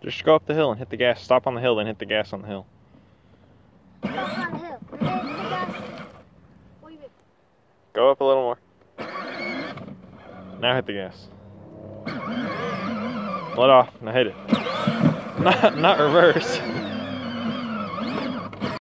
Just go up the hill and hit the gas. Stop on the hill, then hit the gas on the hill. Stop on the hill. Hit the gas. What do you mean? Go up a little more. Now hit the gas. Let off. Now hit it. Not reverse.